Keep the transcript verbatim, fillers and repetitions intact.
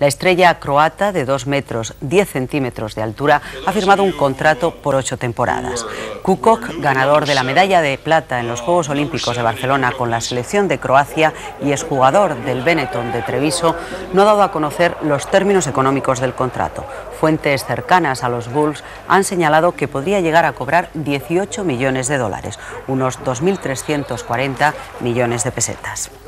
La estrella croata, de dos metros diez centímetros de altura, ha firmado un contrato por ocho temporadas. Kukoc, ganador de la medalla de plata en los Juegos Olímpicos de Barcelona con la selección de Croacia y exjugador del Benetton de Treviso, no ha dado a conocer los términos económicos del contrato. Fuentes cercanas a los Bulls han señalado que podría llegar a cobrar dieciocho millones de dólares, unos dos mil trescientos cuarenta millones de pesetas.